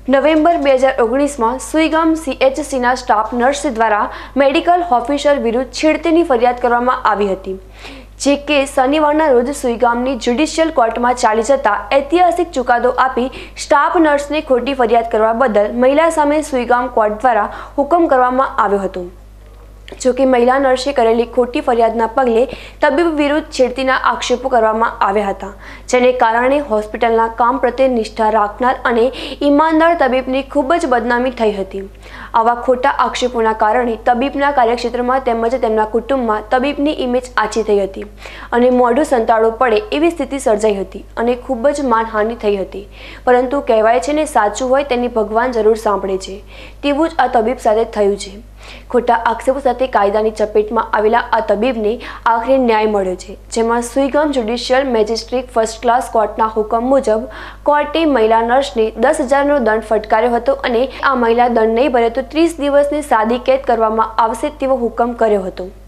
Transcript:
November 2019 में સુઈગામ CHCના staff nurse દ્વારા મેડિકલ ઓફિસર વિરુદ્ધ છેડતીની ફરિયાદ કરવામાં આવી હતી, જે કેસ શનિવારના રોજ સુઈગામની જ્યુડિશિયલ કોર્ટમાં ચાલી જતા ઐતિહાસિક ચુકાદો આપી સ્ટાફ નર્સને ખોટી ફરિયાદ કરવા બદલ મહિલા સામે સુઈગામ કોર્ટ દ્વારા હુકમ કરવામાં આવ્યો હતો। जो कि महिला नर्से करेली खोटी फरियादना पगले तबीब विरुद्ध छेड़तीना आक्षेपो करवामां आव्या हता, जेने कारणे होस्पिટલના काम प्रत्ये निष्ठा राखनार अने ईमानदार तबीबनी खूब ज बदनामी थई हती। आवा खोटा आक्षेपोना कारणे तबीबना कार्यक्षेत्रमां તેમજ તેમના કુટુંબમાં તબીબની ઇમેજ આછી થઈ હતી અને મોઢું સંતાડો પડે એવી સ્થિતિ સર્જાઈ હતી અને ખૂબ જ માનહાનિ થઈ હતી। પરંતુ કહેવાય છે ને, સાચું હોય તેની ભગવાન જરૂર સાંભળે છે, તેવું જ આ તબીબ સાથે થયું છે। खोटा आक्षेपो साथे कायदानी चपेटमां आवेला आ तबीबने आखिर न्याय मळ्यो छे, जेमां Suigam judicial magistrate first class कोर्टना हुकम मुजब कोर्टे महिला नर्सने 10,000 नो दंड फटकार्यो हतो अने आ महिला दंड नहीं भरे तो 30 दिवसनी सादी कैद करवामां आवशे तेवो हुकम कर्यो हतो।